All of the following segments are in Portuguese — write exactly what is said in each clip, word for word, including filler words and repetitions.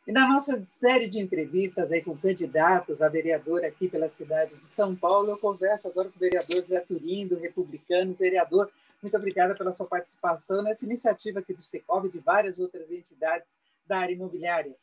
E na nossa série de entrevistas aí com candidatos a vereador aqui pela cidade de São Paulo, eu converso agora com o vereador Zé Turindo, republicano. Vereador, muito obrigada pela sua participação nessa iniciativa aqui do Secovi e de várias outras entidades da área imobiliária.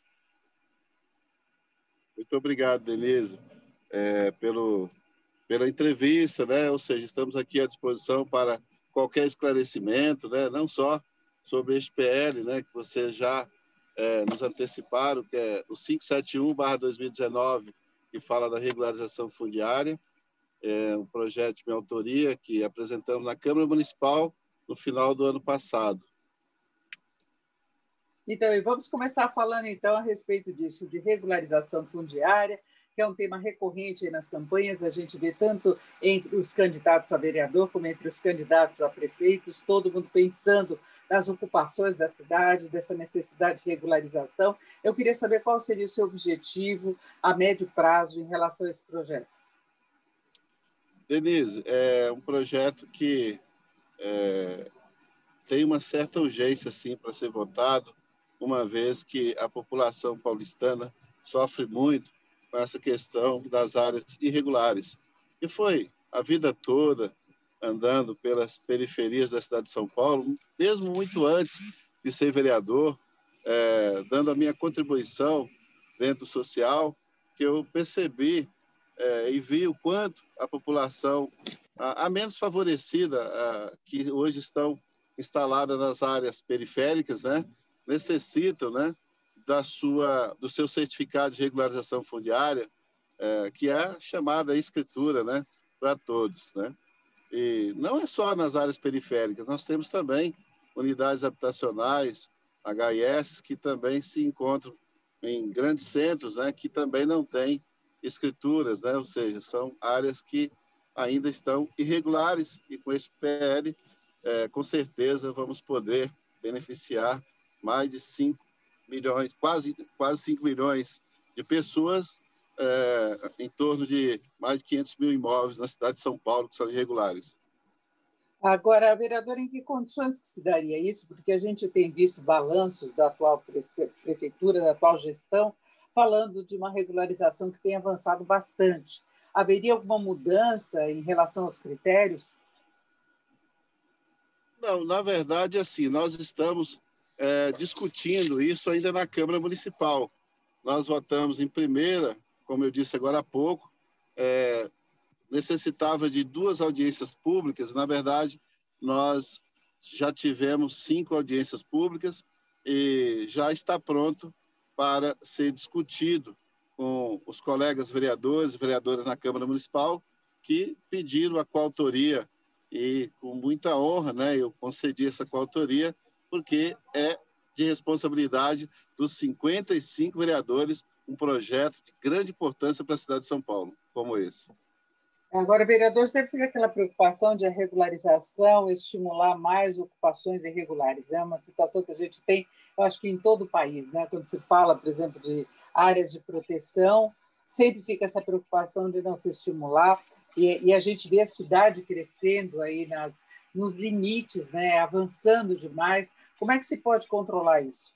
Muito obrigado, Denise, é, pelo, pela entrevista, né? Ou seja, estamos aqui à disposição para qualquer esclarecimento, né? Não só sobre este P L, né, que vocês já é, nos anteciparam, que é o quinhentos e setenta e um barra dois mil e dezenove, que fala da regularização fundiária, é um projeto de minha autoria que apresentamos na Câmara Municipal no final do ano passado. Então, e vamos começar falando, então, a respeito disso, de regularização fundiária, que é um tema recorrente aí nas campanhas. A gente vê tanto entre os candidatos a vereador como entre os candidatos a prefeitos, todo mundo pensando nas ocupações da cidade, dessa necessidade de regularização. Eu queria saber qual seria o seu objetivo a médio prazo em relação a esse projeto. Denise, é um projeto que é, tem uma certa urgência, sim, para ser votado, uma vez que a população paulistana sofre muito com essa questão das áreas irregulares. E foi a vida toda andando pelas periferias da cidade de São Paulo, mesmo muito antes de ser vereador, é, dando a minha contribuição dentro do social, que eu percebi é, e vi o quanto a população, a, a menos favorecida, a, que hoje estão instaladas nas áreas periféricas, né, necessitam, né, da sua, do seu certificado de regularização fundiária, é, que é a chamada escritura, né, para todos, né? E não é só nas áreas periféricas, nós temos também unidades habitacionais, H I S, que também se encontram em grandes centros, né, que também não têm escrituras, né? Ou seja, são áreas que ainda estão irregulares e com esse P L, é, com certeza, vamos poder beneficiar mais de cinco milhões, quase, quase cinco milhões de pessoas, é, em torno de mais de quinhentos mil imóveis na cidade de São Paulo que são irregulares. Agora, vereador, em que condições que se daria isso? Porque a gente tem visto balanços da atual prefeitura, da atual gestão, falando de uma regularização que tem avançado bastante. Haveria alguma mudança em relação aos critérios? Não, na verdade, assim, nós estamos é, discutindo isso ainda na Câmara Municipal. Nós votamos em primeira, como eu disse agora há pouco, é, necessitava de duas audiências públicas. Na verdade, nós já tivemos cinco audiências públicas e já está pronto para ser discutido com os colegas vereadores e vereadoras na Câmara Municipal que pediram a coautoria e, com muita honra, né, eu concedi essa coautoria porque é de responsabilidade dos cinquenta e cinco vereadores um projeto de grande importância para a cidade de São Paulo, como esse. Agora, vereador, sempre fica aquela preocupação de a regularização estimular mais ocupações irregulares. É, né? Uma situação que a gente tem, eu acho que em todo o país, né? Quando se fala, por exemplo, de áreas de proteção, sempre fica essa preocupação de não se estimular, e, e a gente vê a cidade crescendo aí nas, nos limites, né? Avançando demais. Como é que se pode controlar isso?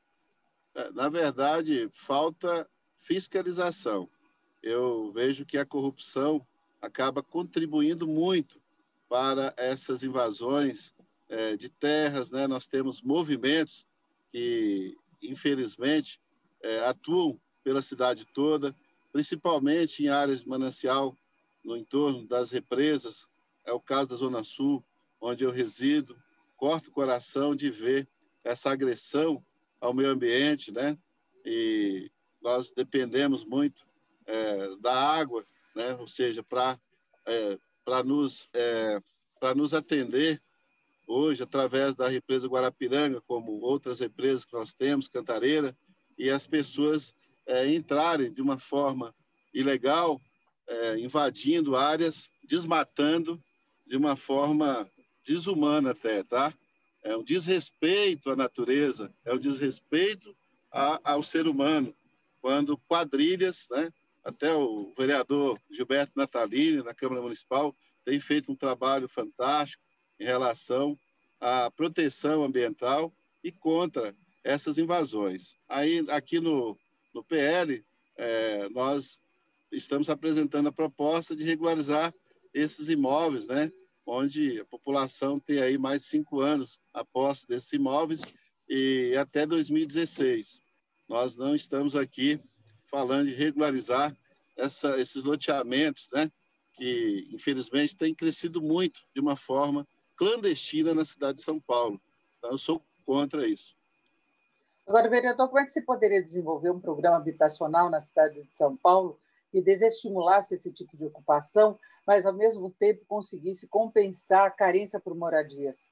Na verdade, falta fiscalização. Eu vejo que a corrupção acaba contribuindo muito para essas invasões é, de terras, né? Nós temos movimentos que, infelizmente, é, atuam pela cidade toda, principalmente em áreas de manancial, no entorno das represas. É o caso da Zona Sul, onde eu resido. Corta o coração de ver essa agressão ao meio ambiente, né? E nós dependemos muito é, da água, né? Ou seja, para é, para nos é, para nos atender hoje através da represa Guarapiranga, como outras represas que nós temos, Cantareira, e as pessoas é, entrarem de uma forma ilegal, é, invadindo áreas, desmatando de uma forma desumana até, tá? É um desrespeito à natureza, é um desrespeito a, ao ser humano, quando quadrilhas, né? Até o vereador Gilberto Natalini, na Câmara Municipal, tem feito um trabalho fantástico em relação à proteção ambiental e contra essas invasões. Aí, aqui no, no P L, é, nós estamos apresentando a proposta de regularizar esses imóveis, né, onde a população tem aí mais de cinco anos a posse desses imóveis e até dois mil e dezesseis. Nós não estamos aqui falando de regularizar essa, esses loteamentos, né, que, infelizmente, têm crescido muito de uma forma clandestina na cidade de São Paulo. Então, eu sou contra isso. Agora, vereador, como é que se poderia desenvolver um programa habitacional na cidade de São Paulo que desestimulasse esse tipo de ocupação, mas, ao mesmo tempo, conseguisse compensar a carência por moradias?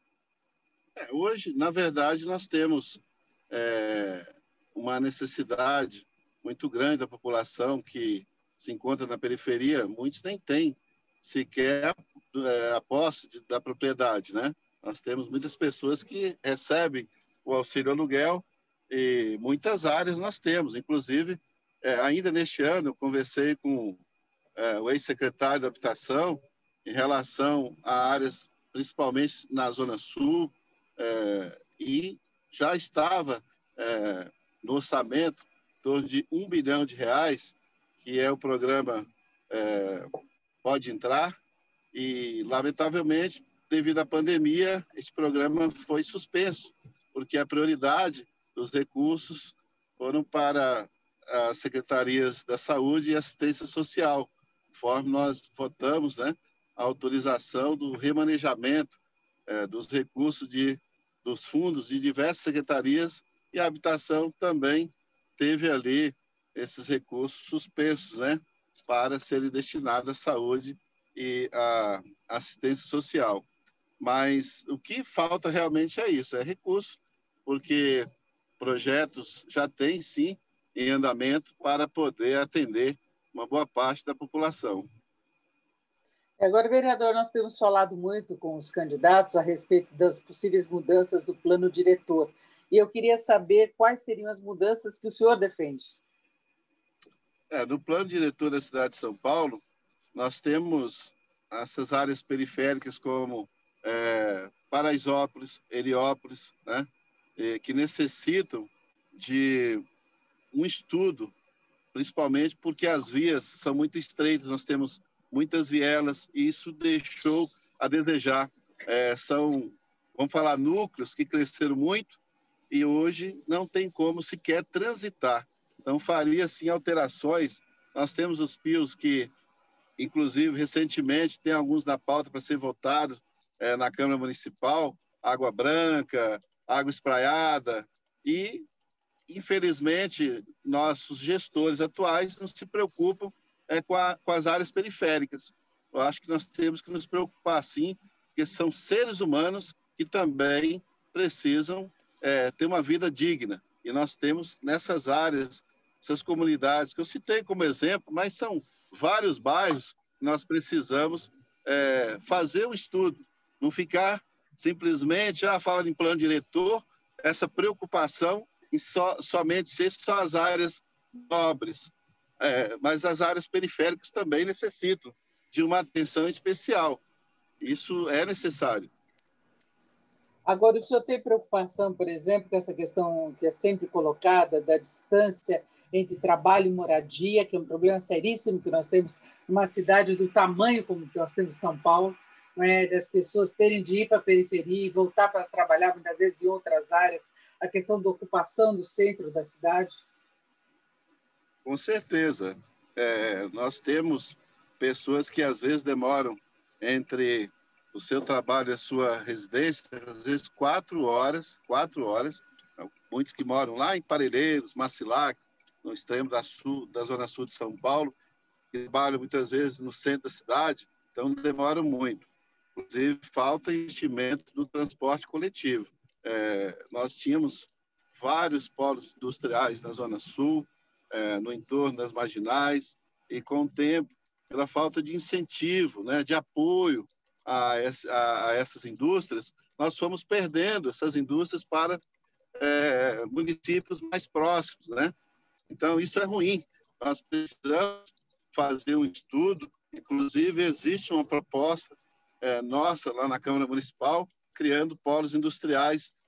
É, hoje, na verdade, nós temos é, uma necessidade muito grande da população que se encontra na periferia. Muitos nem têm sequer é, a posse de, da propriedade, né? Nós temos muitas pessoas que recebem o auxílio aluguel e muitas áreas nós temos. Inclusive, é, ainda neste ano, eu conversei com é, o ex-secretário da Habitação em relação a áreas, principalmente na Zona Sul, é, e já estava é, no orçamento em torno de um bilhão de reais, que é o programa é, Pode Entrar, e, lamentavelmente, devido à pandemia, esse programa foi suspenso, porque a prioridade dos recursos foram para as secretarias da Saúde e Assistência Social, conforme nós votamos, né, a autorização do remanejamento é, dos recursos de, dos fundos de diversas secretarias, e a habitação também teve ali esses recursos suspensos, né, para serem destinados à saúde e à assistência social. Mas o que falta realmente é isso, é recurso, porque projetos já tem, sim, em andamento para poder atender uma boa parte da população. Agora, vereador, nós temos falado muito com os candidatos a respeito das possíveis mudanças do plano diretor. E eu queria saber quais seriam as mudanças que o senhor defende. É, no plano diretor da cidade de São Paulo, nós temos essas áreas periféricas como é, Paraisópolis, Heliópolis, né, que necessitam de um estudo, principalmente porque as vias são muito estreitas, nós temos muitas vielas e isso deixou a desejar. É, são, vamos falar, núcleos que cresceram muito e hoje não tem como sequer transitar. Então, faria, sim, alterações. Nós temos os pios que, inclusive, recentemente, tem alguns na pauta para ser votados é, na Câmara Municipal, Água Branca, Água Espraiada, e, infelizmente, nossos gestores atuais não se preocupam é, com, a, com as áreas periféricas. Eu acho que nós temos que nos preocupar, sim, porque são seres humanos que também precisam é, ter uma vida digna. E nós temos nessas áreas, essas comunidades que eu citei como exemplo, mas são vários bairros que nós precisamos é, fazer um estudo, não ficar simplesmente, ah, fala em plano diretor, essa preocupação em so, somente ser só as áreas nobres, é, mas as áreas periféricas também necessitam de uma atenção especial. Isso é necessário. Agora, o senhor tem preocupação, por exemplo, com essa questão que é sempre colocada da distância entre trabalho e moradia, que é um problema seríssimo que nós temos numa cidade do tamanho como nós temos São Paulo, né, das pessoas terem de ir para a periferia e voltar para trabalhar, muitas vezes, em outras áreas, a questão da ocupação do centro da cidade? Com certeza. É, nós temos pessoas que, às vezes, demoram entre o seu trabalho e a sua residência, às vezes, quatro horas, quatro horas, muitos que moram lá em Parelheiros, Macilac, no extremo da, sul, da zona sul de São Paulo, que trabalham muitas vezes no centro da cidade, então demoram muito. Inclusive, falta investimento no transporte coletivo. É, nós tínhamos vários polos industriais na zona sul, é, no entorno das marginais, e com o tempo, pela falta de incentivo, né, de apoio a, essa, a, a essas indústrias, nós fomos perdendo essas indústrias para é, municípios mais próximos, né? Então, isso é ruim. Nós precisamos fazer um estudo, inclusive existe uma proposta é, nossa lá na Câmara Municipal, criando polos industriais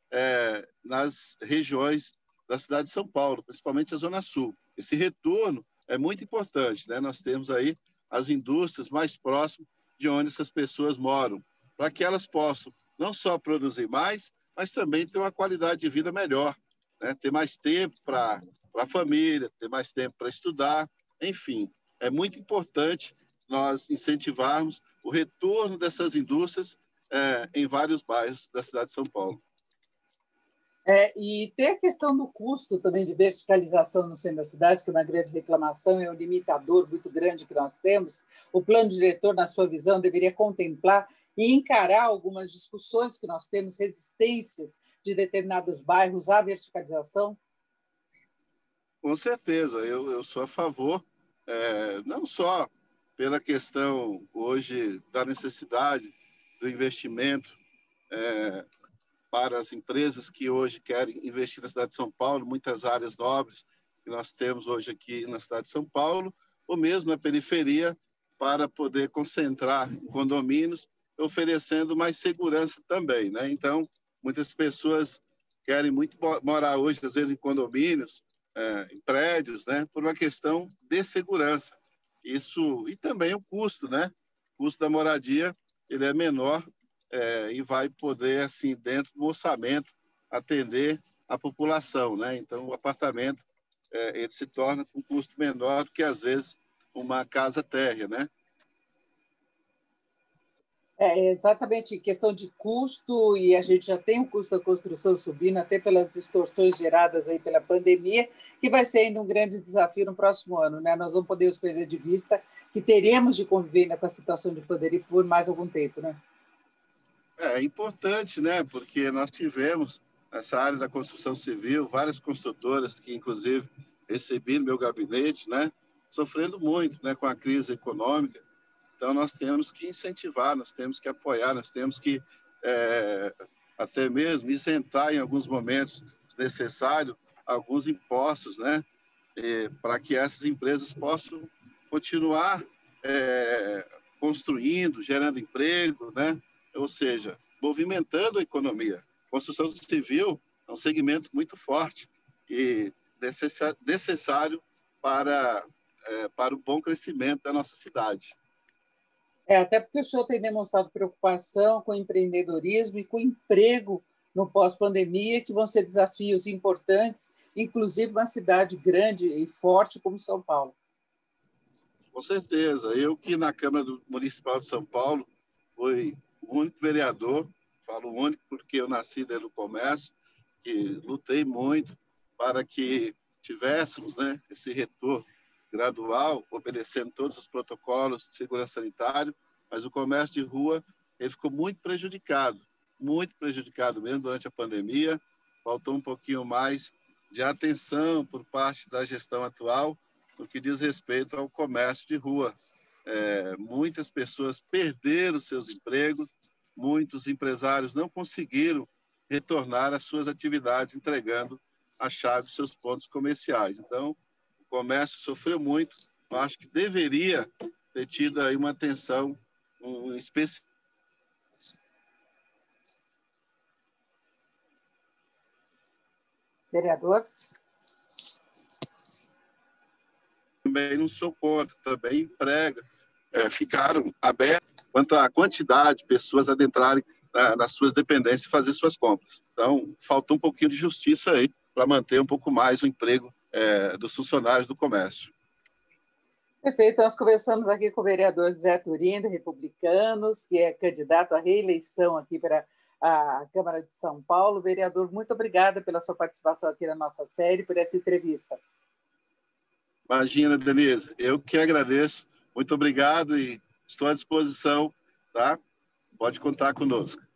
é, nas regiões da cidade de São Paulo, principalmente a Zona Sul. Esse retorno é muito importante, né? Nós temos aí as indústrias mais próximas de onde essas pessoas moram, para que elas possam não só produzir mais, mas também ter uma qualidade de vida melhor, né? Ter mais tempo para a família, ter mais tempo para estudar, enfim. É muito importante nós incentivarmos o retorno dessas indústrias é, em vários bairros da cidade de São Paulo. É, e tem a questão do custo também de verticalização no centro da cidade, que é uma grande reclamação, é um limitador muito grande que nós temos. O plano diretor, na sua visão, deveria contemplar e encarar algumas discussões que nós temos, resistências de determinados bairros à verticalização? Com certeza, eu, eu sou a favor, é, não só pela questão hoje da necessidade do investimento é, para as empresas que hoje querem investir na cidade de São Paulo, muitas áreas nobres que nós temos hoje aqui na cidade de São Paulo, ou mesmo na periferia, para poder concentrar em condomínios, oferecendo mais segurança também, né? Então, muitas pessoas querem muito morar hoje, às vezes, em condomínios, é, em prédios, né? Por uma questão de segurança. Isso, e também o custo, né? O custo da moradia, ele é menor é, e vai poder, assim, dentro do orçamento, atender a população, né? Então, o apartamento, é, ele se torna com um custo menor do que, às vezes, uma casa térrea, né? É exatamente questão de custo, e a gente já tem o custo da construção subindo, até pelas distorções geradas aí pela pandemia, que vai ser ainda um grande desafio no próximo ano, né? Nós não podemos perder de vista que teremos de conviver ainda com a situação de pandemia por mais algum tempo, né? É importante, né? Porque nós tivemos, nessa área da construção civil, várias construtoras que, inclusive, recebi no meu gabinete, né? Sofrendo muito, né? Com a crise econômica. Então, nós temos que incentivar, nós temos que apoiar, nós temos que é, até mesmo isentar, em alguns momentos, se necessário, alguns impostos, né? Para que essas empresas possam continuar é, construindo, gerando emprego, né? Ou seja, movimentando a economia. Construção civil é um segmento muito forte e necessário para, é, para o bom crescimento da nossa cidade. É, até porque o senhor tem demonstrado preocupação com o empreendedorismo e com o emprego no pós-pandemia, que vão ser desafios importantes, inclusive uma cidade grande e forte como São Paulo. Com certeza. Eu que na Câmara Municipal de São Paulo fui o único vereador, falo único porque eu nasci dentro do comércio, que lutei muito para que tivéssemos, né, esse retorno gradual, obedecendo todos os protocolos de segurança sanitária, mas o comércio de rua ele ficou muito prejudicado, muito prejudicado mesmo durante a pandemia. Faltou um pouquinho mais de atenção por parte da gestão atual no que diz respeito ao comércio de rua. É, muitas pessoas perderam seus empregos, muitos empresários não conseguiram retornar às suas atividades entregando a chave dos seus pontos comerciais. Então, o comércio sofreu muito. Eu acho que deveria ter tido aí uma atenção um, especial. Vereador? Também não sou contra, também emprega. É, ficaram abertos quanto à quantidade de pessoas adentrarem na, nas suas dependências e fazer suas compras. Então, faltou um pouquinho de justiça aí para manter um pouco mais o emprego é, dos funcionários do comércio. Perfeito, nós conversamos aqui com o vereador Zé Turindo, Republicanos, que é candidato à reeleição aqui para a Câmara de São Paulo. Vereador, muito obrigada pela sua participação aqui na nossa série, por essa entrevista. Imagina, Denise, eu que agradeço. Muito obrigado e estou à disposição, tá? Pode contar conosco.